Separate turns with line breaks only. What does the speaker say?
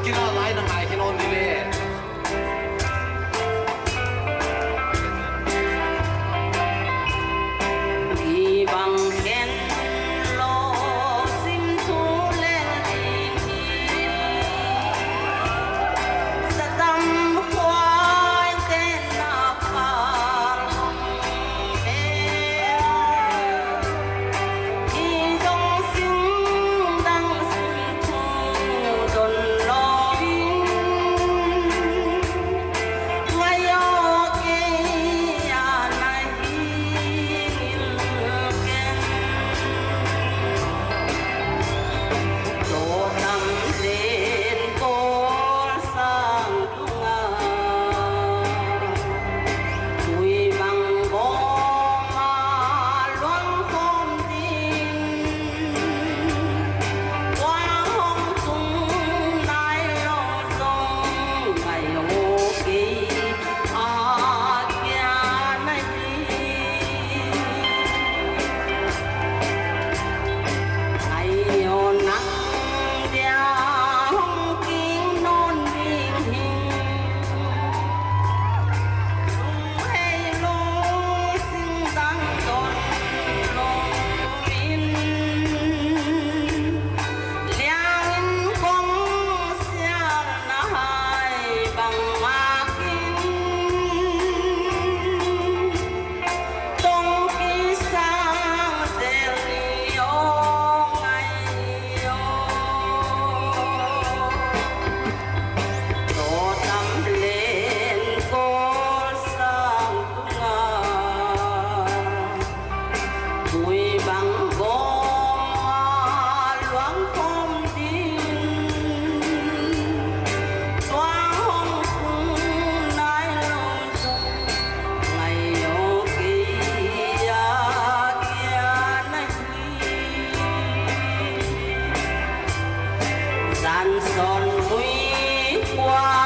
kina lai na ngai hinon dile
đi bằng khen lo sim thu lên sa tâm khoai tên na pha đi dòng sinh đăng sinh thu đồn lo bin ngay ở cái này Đồ tâm lên cô sang Nga Tuổi bằng bó mà loan không tin Qua hôm tung nai lo dông Ngày hồ kỳ kia này Ngày hồ nắng đeo hông kín non hình hình hay lô xin tăng tròn lô in liang không xa na hai bằng ma kinh tông kỳ sang dễ liêu ngày yo Đồ tâm lên cô sang Nga Tuổi bằng gom mà loáng không tin Toa hông cung nai lông dông Ngày ô kia này gian son nguy qua